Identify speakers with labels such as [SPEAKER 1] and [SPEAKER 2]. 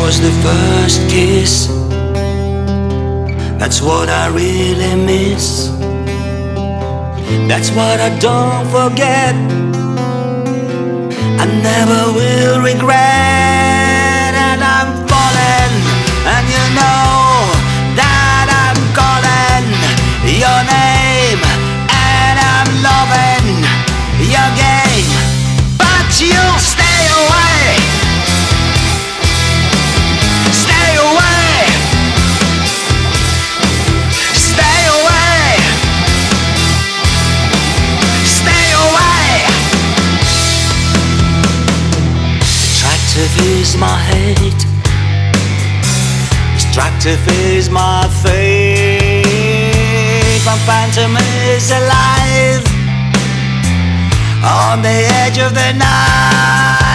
[SPEAKER 1] was the first kiss. That's what I really miss. That's what I don't forget. I never will regret. And I'm falling, and you know that I'm calling your name, and I'm loving your game. But you'll stay away. Stay away. Stay away. Stay away. Attractive is my hate. Destructive is my fate. My phantom is alive on the edge of the night.